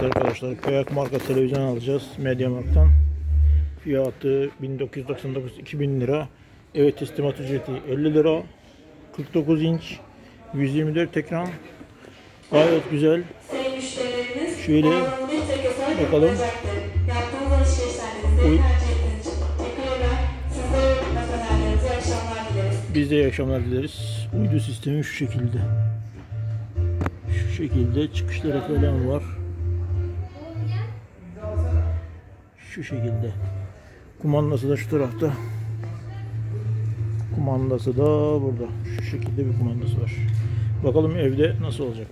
Evet arkadaşlar, Koyak marka televizyon alacağız MediaMarkt'tan. Fiyatı 1999-2000 lira. Evet, teslimat ücreti 50 lira. 49 inç 124 ekran. Gayet güzel. Şöyle bakalım. Biz de iyi akşamlar dileriz. Uydu sistemi şu şekilde. Şu şekilde çıkışları falan var. Şu şekilde. Kumandası da şu tarafta. Kumandası da burada. Şu şekilde bir kumandası var. Bakalım evde nasıl olacak.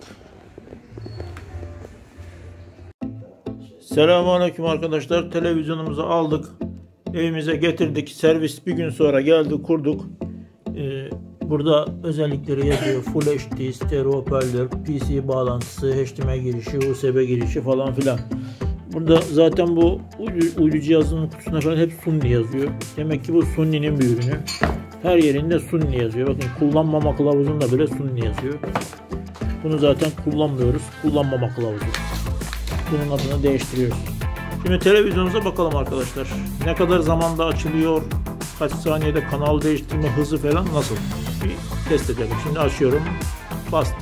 Selamünaleyküm arkadaşlar. Televizyonumuzu aldık. Evimize getirdik. Servis bir gün sonra geldi, kurduk. Burada özellikleri yazıyor. Full HD, stereo hoparlör, PC bağlantısı, HDMI girişi, USB girişi falan filan. Burada zaten bu uydu cihazının kutusuna falan hep Sunni yazıyor. Demek ki bu Sunni'nin bir ürünü. Her yerinde Sunni yazıyor. Bakın, kullanmama kılavuzunda bile Sunni yazıyor. Bunu zaten kullanmıyoruz. Kullanmama kılavuzu. Bunun adını değiştiriyoruz. Şimdi televizyonumuza bakalım arkadaşlar. Ne kadar zamanda açılıyor, kaç saniyede kanal değiştirme hızı falan nasıl? Bir test edelim. Şimdi açıyorum. Bastım.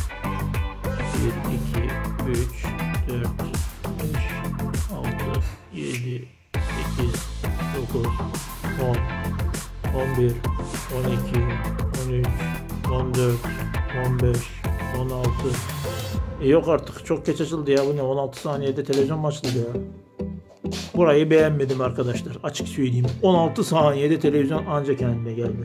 1, 2, 3, 4, 5, 6, 7, 8, 9, 10, 11, 12, 13, 14, 15, 16. Yok artık, çok geç açıldı ya. Bu ne? 16 saniyede televizyon mu açıldı ya? Burayı beğenmedim arkadaşlar. Açık söyleyeyim. 16 saniyede televizyon ancak kendine geldi.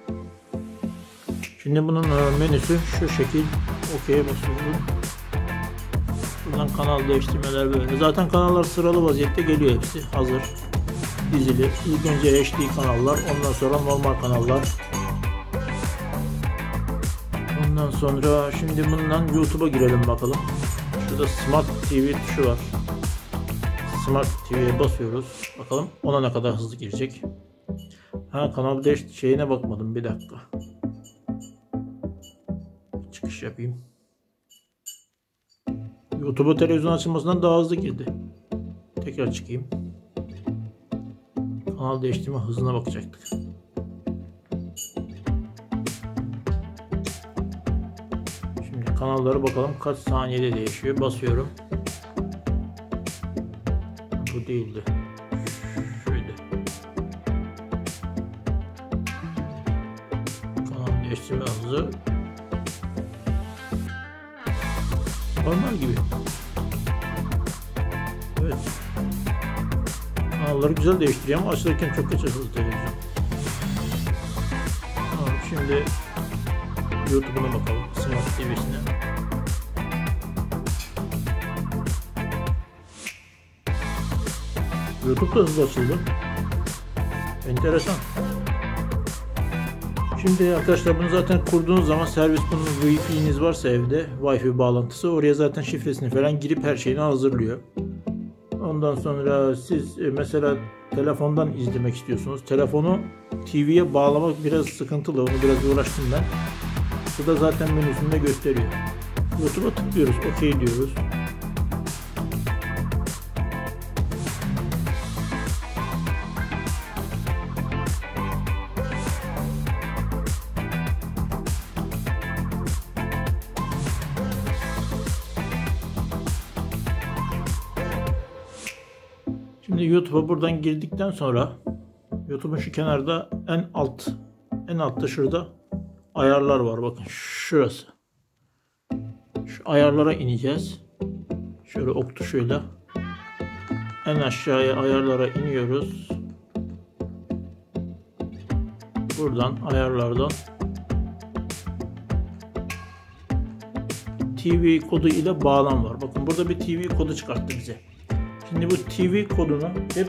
Şimdi bunun menüsü şu şekil. OK'ye basıyorum. Buradan kanal değiştirmeler böyle. Zaten kanallar sıralı vaziyette geliyor hepsi. Hazır. Dizili. İlk önce HD kanallar. Ondan sonra normal kanallar. Ondan sonra şimdi bundan YouTube'a girelim bakalım. Şurada Smart TV tuşu var. Smart TV'ye basıyoruz. Bakalım ona ne kadar hızlı girecek. Kanal şeyine bakmadım. Bir dakika. Çıkış yapayım. YouTube'a televizyon açılmasından daha hızlı girdi. Tekrar çıkayım. Kanal değiştirme hızına bakacaktık. Şimdi kanallara bakalım kaç saniyede değişiyor. Basıyorum. Bu değildi. Şöyle. Kanal değiştirme hızı normal gibi. Evet. Kanalları güzel değiştiriyor ama açılırken çok geç açıldı televizyon. Şimdi YouTube'una bakalım. Smart TV'sine. YouTube da hızlı açıldı. Enteresan. Şimdi arkadaşlar, bunu zaten kurduğunuz zaman servis, bunun Wi-Fi'niz varsa evde, Wi-Fi bağlantısı, oraya zaten şifresini falan girip her şeyini hazırlıyor. Ondan sonra siz mesela telefondan izlemek istiyorsunuz. Telefonu TV'ye bağlamak biraz sıkıntılı. Onu biraz uğraştım ben. Bu da zaten menüsünde gösteriyor. YouTube'a tıklıyoruz. OK diyoruz. Şimdi YouTube'a buradan girdikten sonra YouTube'un şu kenarda en altta şurada ayarlar var. Bakın şurası. Şu ayarlara ineceğiz. Şöyle ok tuşuyla en aşağıya ayarlara iniyoruz. Buradan ayarlardan TV kodu ile bağlan var. Bakın burada bir TV kodu çıkarttı bize. Şimdi bu TV kodunu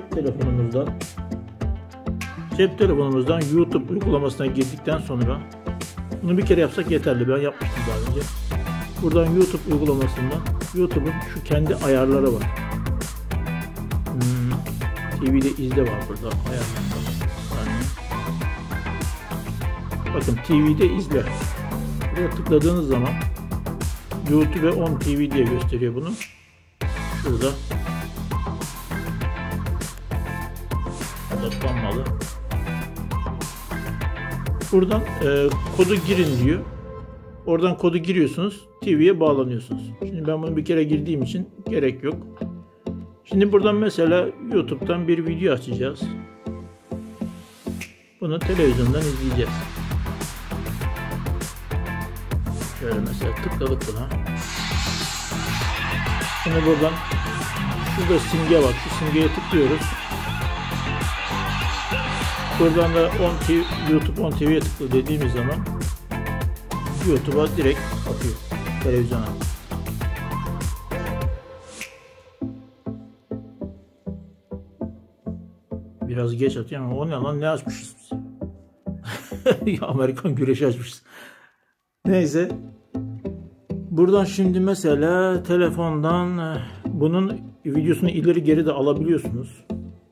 cep telefonumuzdan YouTube uygulamasına girdikten sonra, bunu bir kere yapsak yeterli. Ben yapmıştım daha önce. Buradan YouTube uygulamasından YouTube'un şu kendi ayarları var. TV'de izle var burada ayarlar. Yani, bakın TV'de izle. Buraya tıkladığınız zaman YouTube ve On TV diye gösteriyor bunu. şurada odaklanmalı. Buradan kodu girin diyor. Oradan kodu giriyorsunuz. TV'ye bağlanıyorsunuz. Şimdi ben bunu bir kere girdiğim için gerek yok. Şimdi buradan mesela YouTube'dan bir video açacağız. Bunu televizyondan izleyeceğiz. Şöyle mesela tıkladık buna. Şimdi buradan şurada simge var. Şu simgeye tıklıyoruz. Buradan da YouTube 10 TV'ye tıkla dediğimiz zaman YouTube'a direkt atıyor televizyona. Biraz geç atıyor ama o ne lan, ne açmışız biz? Amerikan güreşi açmışız. Neyse. Buradan şimdi mesela telefondan bunun videosunu ileri geri de alabiliyorsunuz.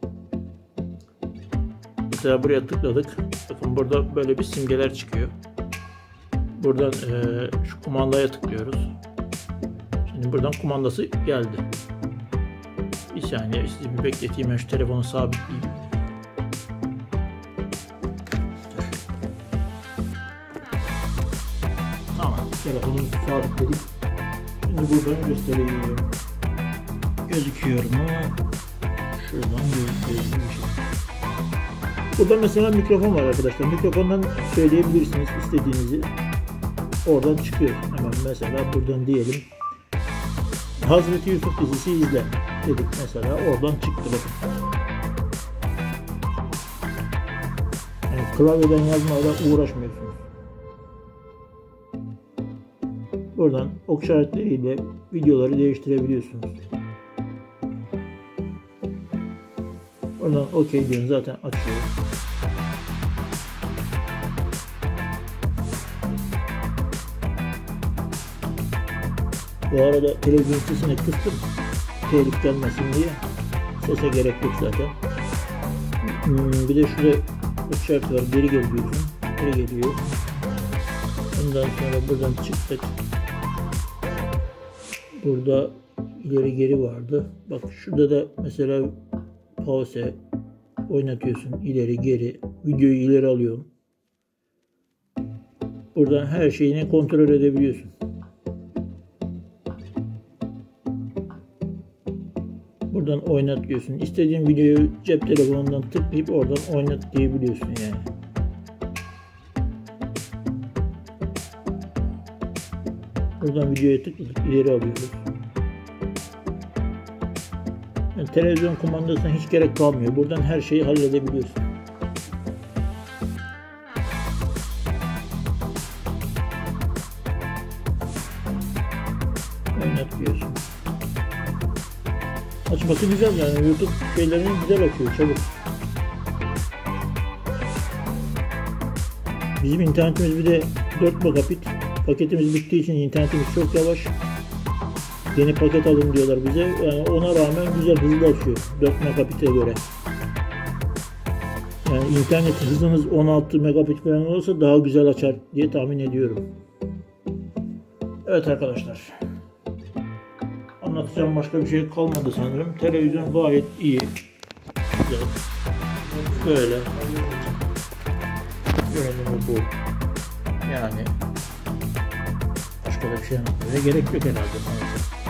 Mesela buraya tıkladık. Bakın burada böyle bir simgeler çıkıyor. Buradan şu kumandaya tıklıyoruz. Şimdi buradan kumandası geldi. Bir saniye sizi bir bekleteyim. Ben şu telefonu sabitleyeyim. Tamam. Telefonu sabitledik. Şimdi buradan göstereyim. Gözüküyor mu? Şuradan gözüküyor. Burada mesela mikrofon var arkadaşlar. Mikrofondan söyleyebilirsiniz istediğinizi. Oradan çıkıyor. Hemen mesela buradan diyelim. Hazreti Yusuf dizisi izle dedik mesela. Oradan çıktı bakın. Yani klavyeden yazmayla uğraşmıyorsunuz. Buradan ok işaretleriyle videoları değiştirebiliyorsunuz. Oradan OK diyorsun, zaten açıyor. Bu arada televizyon sesini kıstım. Telif gelmesin diye. Sese gerek yok zaten. Bir de şurada işaret var. Geri gel diyorsun. Geri geliyor. Ondan sonra buradan çıktık. Burada ileri geri vardı. Bak şurada da mesela pause oynatıyorsun, ileri geri, videoyu ileri alıyorsun. Buradan her şeyini kontrol edebiliyorsun. Buradan oynat diyorsun. İstediğin videoyu cep telefonundan tıklayıp oradan oynat diyebiliyorsun yani. Buradan videoya tıklayıp ileri alıyoruz. Yani televizyon kumandasına hiç gerek kalmıyor. Buradan her şeyi halledebiliyorsun. Oynat diyorsun. Açması güzel yani. YouTube şeylerini güzel açıyor, çabuk. Bizim internetimiz bir de 4 megabit. Paketimiz bittiği için internetimiz çok yavaş. Yeni paket alın diyorlar bize. Yani ona rağmen güzel, hızlı açıyor 4 megabit'e göre. Yani internet hızınız 16 megabit falan olursa daha güzel açar diye tahmin ediyorum. Evet arkadaşlar. Anlatacağım başka bir şey kalmadı sanırım. Televizyon gayet iyi. Güzel. Böyle. Görünümü bu. Yani başka da bir şey anlatmaya gerek yok herhalde.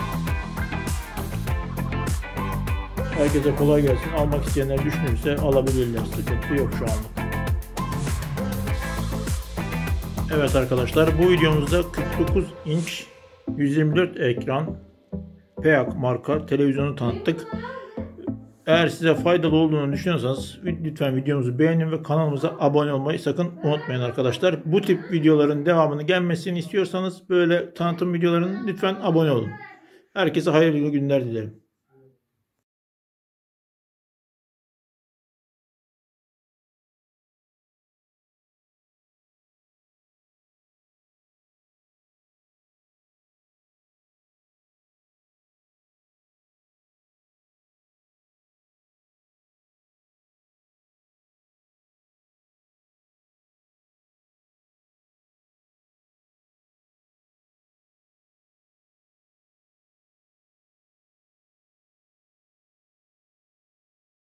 Herkese kolay gelsin. Almak isteyenler düşünürse alabilirler. Sıkıntı yok şu anlık. Evet arkadaşlar, bu videomuzda 49 inç 124 ekran PEAC marka televizyonu tanıttık. Eğer size faydalı olduğunu düşünüyorsanız lütfen videomuzu beğenin ve kanalımıza abone olmayı sakın unutmayın arkadaşlar. Bu tip videoların devamını gelmesini istiyorsanız böyle tanıtım videolarının lütfen abone olun. Herkese hayırlı günler dilerim.